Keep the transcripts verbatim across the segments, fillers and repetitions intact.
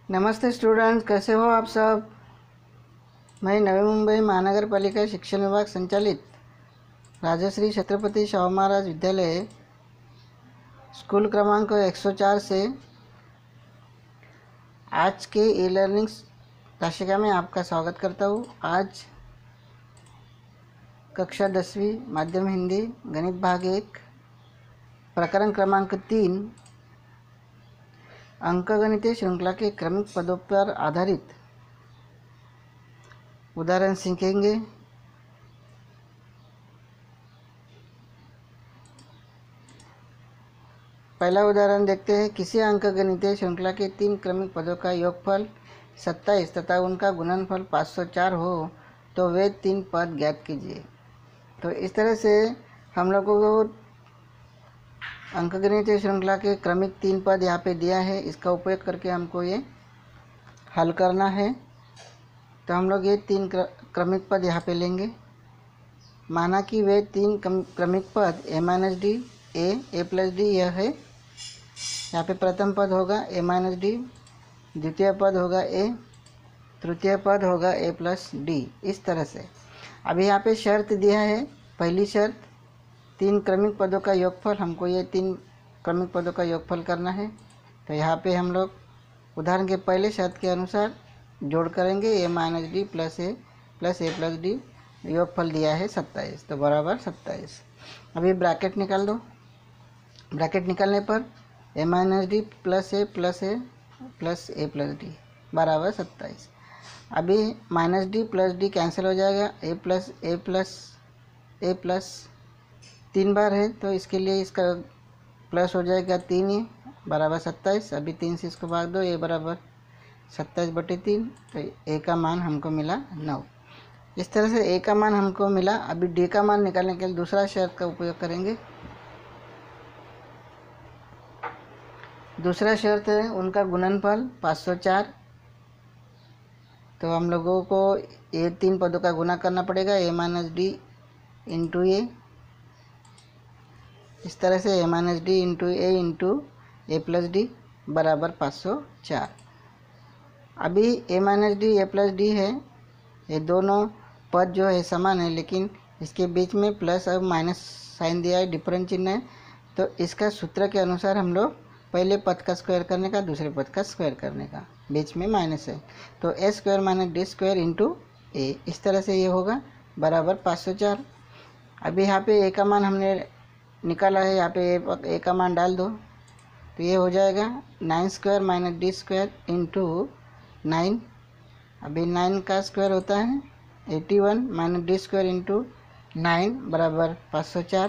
नमस्ते स्टूडेंट्स, कैसे हो आप सब। मैं नवी मुंबई महानगर पालिका शिक्षण विभाग संचालित राजश्री छत्रपति शाहू महाराज विद्यालय स्कूल क्रमांक एक सौ चार से आज के ई लर्निंग ताशिका में आपका स्वागत करता हूँ। आज कक्षा दसवीं माध्यम हिंदी गणित भाग एक प्रकरण क्रमांक तीन अंकगणितीय श्रृंखला के क्रमिक पदों पर आधारित उदाहरण सीखेंगे। पहला उदाहरण देखते हैं। किसी अंकगणितीय श्रृंखला के तीन क्रमिक पदों का योगफल सत्ताईस तथा उनका गुणनफल पाँच सौ चार हो तो वे तीन पद ज्ञात कीजिए। तो इस तरह से हम लोगों को अंकगणितीय श्रृंखला के क्रमिक तीन पद यहाँ पे दिया है, इसका उपयोग करके हमको ये हल करना है। तो हम लोग ये तीन क्रमिक पद यहाँ पे लेंगे। माना कि वे तीन क्रमिक पद a minus d, a a plus d यह है। यहाँ पे प्रथम पद होगा ए माइनस डी, द्वितीय पद होगा ए, तृतीय पद होगा ए प्लस डी। इस तरह से अभी यहाँ पे शर्त दिया है। पहली शर्त, तीन क्रमिक पदों का योगफल, हमको ये तीन क्रमिक पदों का योगफल करना है। तो यहाँ पे हम लोग उदाहरण के पहले शर्त के अनुसार जोड़ करेंगे। A minus d plus a plus a plus d, योगफल दिया है सत्ताईस, तो बराबर सत्ताईस। अभी ब्रैकेट निकाल दो। ब्रैकेट निकालने पर a minus d plus a plus a plus a plus d बराबर सत्ताईस। अभी minus d plus d cancel हो जाएगा। A plus a plus a plus तीन बार है तो इसके लिए इसका प्लस हो जाएगा तीन ही, बराबर सत्ताईस। अभी तीन से इसको भाग दो, ए बराबर सत्ताईस बटे तीन, तो ए का मान हमको मिला नौ। इस तरह से ए का मान हमको मिला। अभी डी का मान निकालने के लिए दूसरा शर्त का उपयोग करेंगे। दूसरा शर्त है उनका गुणनफल पाँच सौ चार। तो हम लोगों को ये तीन पदों का गुना करना पड़ेगा, a minus d into a. इस तरह से a minus d into a into a plus d बराबर पाँच सौ चार। अभी a minus d a plus d है, ये दोनों पद जो है समान है, लेकिन इसके बीच में प्लस और माइनस साइन दिया है, डिफरेंस चिन्ह है। तो इसका सूत्र के अनुसार हम लोग पहले पद का स्क्वायर करने का, दूसरे पद का स्क्वायर करने का, बीच में माइनस है तो a square minus d square into a. इस तरह से ये होगा बराबर पाँच सौ चार। अभी यहाँ पे ए का मान हमने निकाला है, यहाँ पे ए, ए का मान डाल दो तो ये हो जाएगा nine square minus d square into nine. अभी नाइन का स्क्वायर होता है eighty one minus d square into nine बराबर पाँच सौ चार।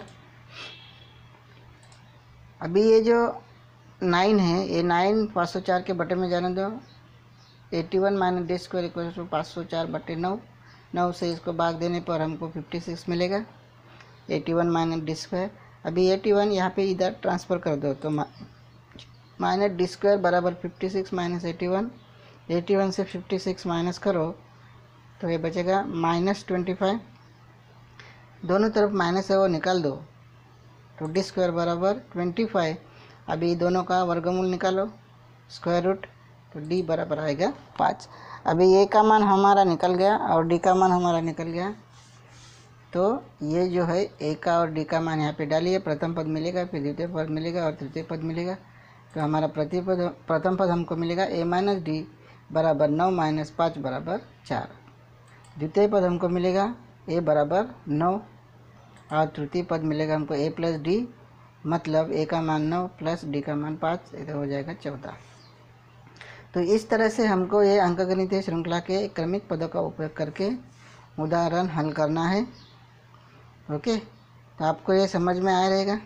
अभी ये जो नाइन है, ये नाइन पाँच सौ चार के बटे में जाने दो। Eighty one minus d square equal to पाँच सौ चार बटे नौ। नौ से इसको भाग देने पर हमको फिफ्टी सिक्स मिलेगा। Eighty one minus d square, अभी एटी वन यहाँ पे इधर ट्रांसफ़र कर दो तो माइनस डी स्क्वायर बराबर fifty six minus eighty one. Eighty one से फिफ्टी सिक्स माइनस करो तो ये बचेगा माइनस ट्वेंटी फाइव। दोनों तरफ माइनस है वो निकाल दो तो डी स्क्वायर बराबर ट्वेंटी फाइव। अभी दोनों का वर्गमूल निकालो, स्क्वायर रूट, तो डी बराबर आएगा पाँच। अभी ए का मान हमारा निकल गया और डी का मान हमारा निकल गया। तो ये जो है ए का और डी का मान यहाँ पे डालिए। प्रथम पद मिलेगा, फिर द्वितीय पद मिलेगा और तृतीय पद मिलेगा। तो हमारा प्रति पद प्रथम पद हमको मिलेगा ए माइनस डी बराबर नौ माइनस पाँच बराबर चार। द्वितीय पद हमको मिलेगा ए बराबर नौ और तृतीय पद मिलेगा हमको ए प्लस डी, मतलब ए का मान नौ प्लस डी का मान पाँच, इधर हो जाएगा चौदह। तो इस तरह से हमको ये अंकगणितीय श्रृंखला के क्रमिक पदों का उपयोग करके उदाहरण हल करना है। ओके, तो आपको ये समझ में आया रहेगा।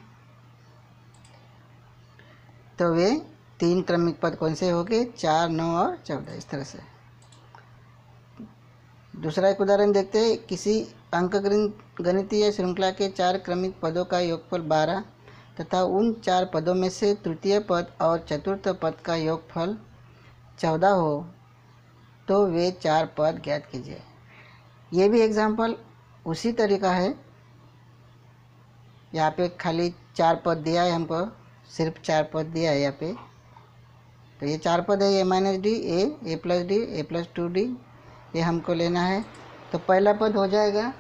तो वे तीन क्रमिक पद कौन से हो गए? चार, नौ और चौदह। इस तरह से दूसरा एक उदाहरण देखते हैं। किसी अंकगणितीय श्रृंखला के चार क्रमिक पदों का योगफल बारह तथा उन चार पदों में से तृतीय पद और चतुर्थ पद का योगफल चौदह हो तो वे चार पद ज्ञात कीजिए। ये भी एग्जाम्पल उसी तरीका है। यहाँ पे खाली चार पद दिया है, हमको सिर्फ चार पद दिया है यहाँ पे। तो ये चार पद है, a minus d, a a plus d, a plus two d, ये हमको लेना है। तो पहला पद हो जाएगा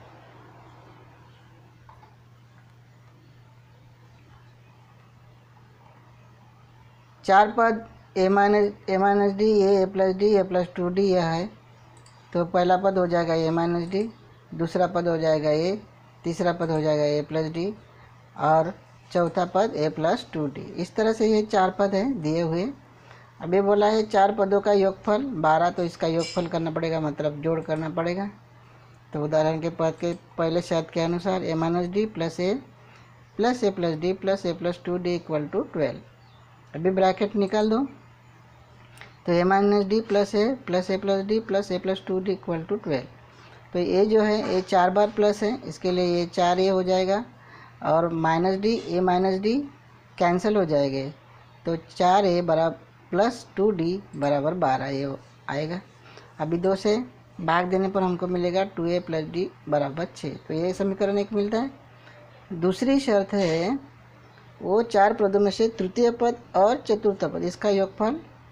चार पद a minus a minus d, a a plus d, a plus two d यह है। तो पहला पद हो जाएगा ए माइनस डी, दूसरा पद हो जाएगा ए, तीसरा पद हो जाएगा ए प्लस डी और चौथा पद ए प्लस टू डी। इस तरह से ये चार पद हैं दिए हुए। अब ये बोला है चार पदों का योगफल बारह, तो इसका योगफल करना पड़ेगा, मतलब जोड़ करना पड़ेगा। तो उदाहरण के पद के पहले शर्त के अनुसार a minus d plus a plus a plus d plus a plus two d equal to twelve. अभी ब्रैकेट निकाल दो। तो a minus d plus a plus a plus d plus a plus two d equal to twelve. तो ये जो है ये चार बार प्लस है, इसके लिए ये चार ए हो जाएगा और minus d a minus d cancel हो जाएंगे। तो चार ए बराबर प्लस टू डी बराबर बारह ये आएगा। अभी दो से भाग देने पर हमको मिलेगा टू ए प्लस डी बराबर छः। तो ये समीकरण एक मिलता है। दूसरी शर्त है वो चार पदों में से तृतीय पद और चतुर्थ पद इसका योगफल।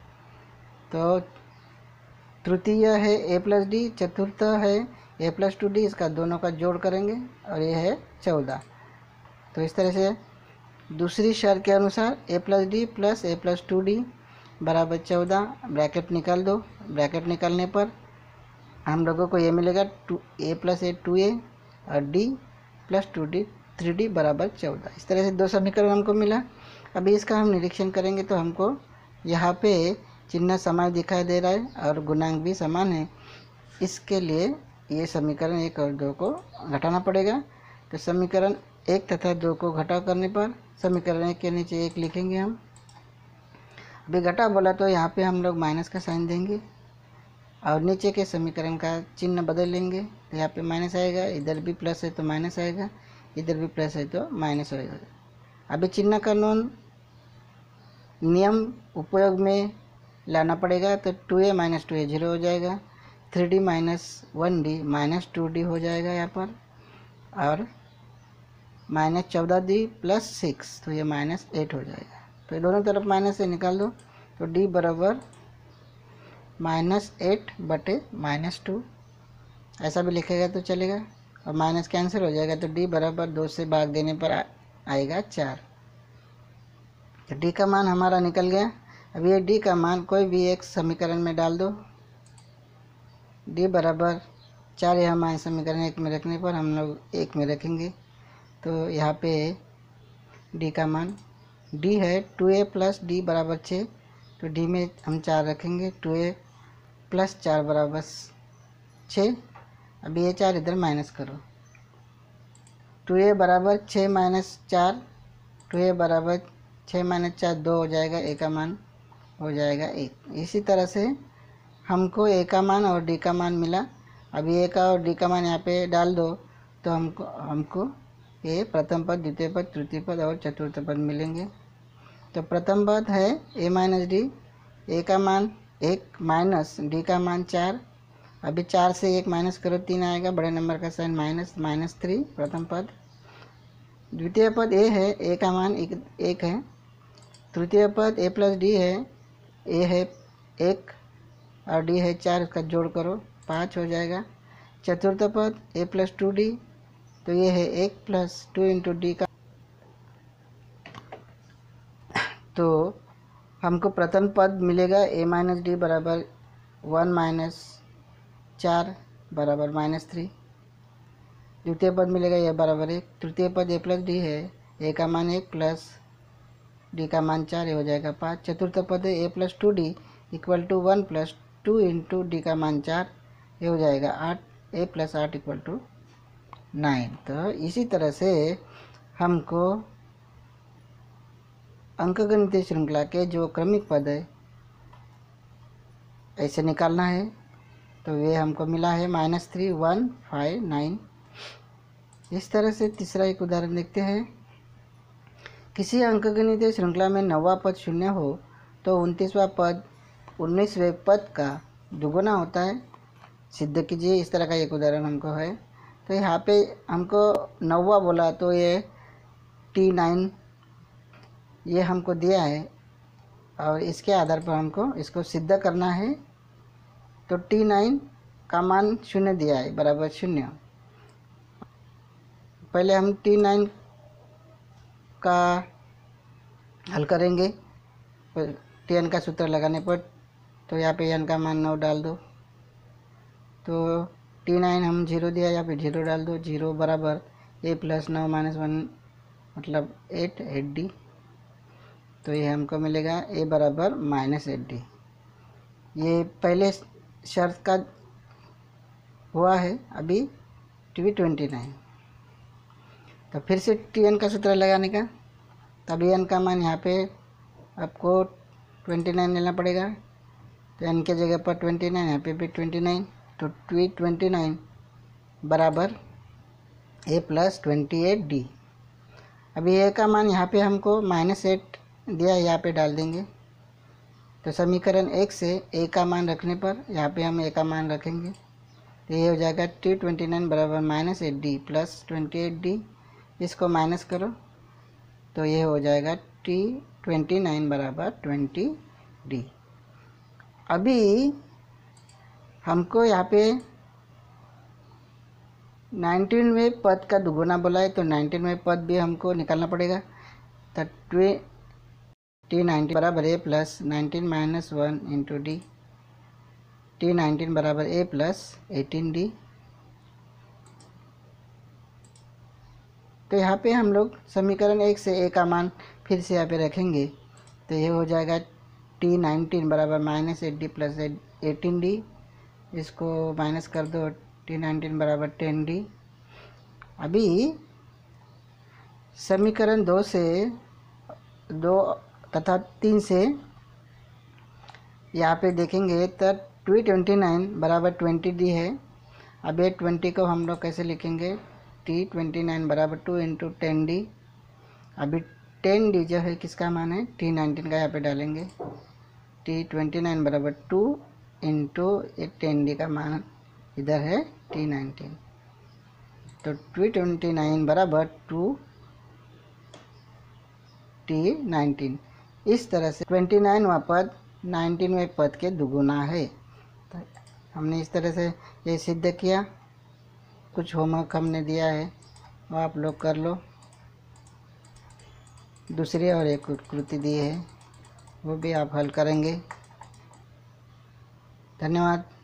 तो तृतीय है ए प्लस डी, चतुर्थ है ए प्लस टू डी, इसका दोनों का जोड़ करेंगे और ये है चौदह। तो इस तरह से दूसरी शर्त के अनुसार a plus d plus a plus two d बराबर चौदह। ब्रैकेट निकाल दो। ब्रैकेट निकालने पर हम लोगों को ये मिलेगा two a plus a two a और d plus two d three d बराबर चौदह। इस तरह से दो समीकरण हमको मिला। अभी इसका हम निरीक्षण करेंगे तो हमको यहाँ पे चिन्ह समान दिखाई दे रहा है और गुणांक भी समान है। इसके लिए ये समीकरण एक और दो को घटाना पड़ेगा। तो समीकरण एक तथा दो को घटाव करने पर समीकरण एक के नीचे एक लिखेंगे हम। अभी घटा बोला तो यहाँ पे हम लोग माइनस का साइन देंगे और नीचे के समीकरण का चिन्ह बदल लेंगे। तो यहाँ पे माइनस आएगा, इधर भी प्लस है तो माइनस आएगा, इधर भी प्लस है तो माइनस होएगा। अभी चिन्ह का नॉन नियम उपयोग में लाना पड़ेगा। तो two a minus two a zero हो जाएगा, three d minus one d minus two d हो जाएगा यहाँ पर, और माइनस चौदह डी प्लस सिक्स तो ये माइनस एट हो जाएगा। तो ये दोनों तरफ माइनस से निकाल दो। तो डी बराबर माइनस एट बटे माइनस टू, ऐसा भी लिखेगा तो चलेगा और माइनस कैंसिल हो जाएगा। तो डी बराबर दो से भाग देने पर आ, आएगा चार। तो डी का मान हमारा निकल गया। अब ये डी का मान कोई भी एक समीकरण में डाल दो। डी बराबर चार यहाँ हमारे समीकरण एक में रखने पर हम लोग एक में रखेंगे। तो यहाँ पे डी का मान डी है टू ए प्लस डी बराबर छः। तो डी में हम चार रखेंगे, टू ए प्लस चार बराबर छः। अभी ये चार इधर माइनस करो। टू ए बराबर छः माइनस चार, टू ए बराबर छः माइनस चार दो हो जाएगा, ए का मान हो जाएगा एक। इसी तरह से हमको ए का मान और डी का मान मिला। अभी ए का और डी का मान यहाँ पे डाल दो तो हमको हमको ये प्रथम पद, द्वितीय पद, तृतीय पद और चतुर्थ पद मिलेंगे। तो प्रथम पद है ए माइनस डी, ए का मान एक माइनस डी का मान चार। अभी चार से एक माइनस करो तीन आएगा, बड़े नंबर का साइन माइनस माइनस थ्री प्रथम पद। द्वितीय पद ए है, ए का मान एक, एक है। तृतीय पद ए प्लस डी है, ए है एक और डी है चार, इसका जोड़ करो पाँच हो जाएगा। चतुर्थ पद ए प्लस टू डी, तो ये है एक प्लस टू इंटू डी का। तो हमको प्रथम पद मिलेगा ए माइनस डी बराबर वन माइनस चार बराबर माइनस थ्री। द्वितीय पद मिलेगा ये बराबर एक। तृतीय पद ए प्लस डी है, ए का मान एक प्लस डी का मान चार, ये हो जाएगा पाँच। चतुर्थ पद है a plus two d equal to one plus two into d का मान चार, ये हो जाएगा आठ। ए प्लस आठ इक्वल टू नाइन। तो इसी तरह से हमको अंकगणितीय श्रृंखला के जो क्रमिक पद है ऐसे निकालना है। तो वे हमको मिला है minus three one five nine. इस तरह से तीसरा एक उदाहरण देखते हैं। किसी अंकगणितीय श्रृंखला में नौवा पद शून्य हो तो उनतीसवां पद उन्नीसवें पद का दुगुना होता है, सिद्ध कीजिए। इस तरह का एक उदाहरण हमको है। तो यहाँ पे हमको नौवा बोला तो ये टी नाइन ये हमको दिया है और इसके आधार पर हमको इसको सिद्ध करना है। तो टी नाइन का मान शून्य दिया है बराबर शून्य। पहले हम टी नाइन का हल करेंगे टी एन का सूत्र लगाने पर। तो यहाँ पे एन का मान नौ डाल दो, तो टी नाइन हम जीरो दिया, यहाँ पे जीरो डाल दो। जीरो बराबर ए प्लस नौ माइनस वन मतलब एट एट डी। तो ये हमको मिलेगा ए बराबर माइनस एट डी। ये पहले शर्त का हुआ है, अभी टी ट्वेंटी नाइन। तो फिर से टी एन का सूत्र लगाने का, तभी एन का मान यहाँ पे आपको ट्वेंटी नाइन लेना पड़ेगा। तो एन के जगह पर ट्वेंटी नाइन, यहाँ पे भी ट्वेंटी नाइन। तो टी ट्वेंटी नाइन बराबर a plus twenty eight d. अभी ए का मान यहाँ पे हमको माइनस एट दिया, यहाँ पे डाल देंगे। तो समीकरण एक से ए का मान रखने पर यहाँ पे हम ए का मान रखेंगे। तो ये हो जाएगा टी ट्वेंटी नाइन बराबर minus eight d plus twenty eight d. इसको माइनस करो तो ये हो जाएगा टी ट्वेंटी नाइन बराबर ट्वेंटी डी। अभी हमको यहाँ पे नाइनटीनवें पद का दुगुना बोला है, तो नाइनटीनवें पद भी हमको निकालना पड़ेगा। तो ट्वे टी नाइनटीन बराबर a plus nineteen minus one into d. T nineteen बराबर ए प्लस एटीन डी। तो यहाँ पे हम लोग समीकरण एक से ए का मान फिर से यहाँ पे रखेंगे। तो ये हो जाएगा टी नाइनटीन बराबर minus eight d plus eighteen d. इसको माइनस कर दो, टी नाइनटीन बराबर टेन डी। अभी समीकरण दो से दो तथा तीन से यहाँ पे देखेंगे तो टी ट्वेंटी नाइन बराबर ट्वेंटी डी है। अब ये ट्वेंटी को हम लोग कैसे लिखेंगे, टी ट्वेंटी नाइन बराबर टू इंटू टेन डी। अभी टेन डी जो है किसका मान है, टी नाइनटीन का यहाँ पे डालेंगे। टी ट्वेंटी नाइन बराबर टू इंटू ये टेन डी का मान इधर है टी नाइनटीन। तो टी ट्वेंटी नाइन बराबर टू टी नाइनटीन। इस तरह से ट्वेंटी नाइनवां पद नाइनटीनवें पद के दुगुना है। तो हमने इस तरह से ये सिद्ध किया। कुछ होमवर्क हमने दिया है वो आप लोग कर लो। दूसरी और एक कृति दी है वो भी आप हल करेंगे। धन्यवाद।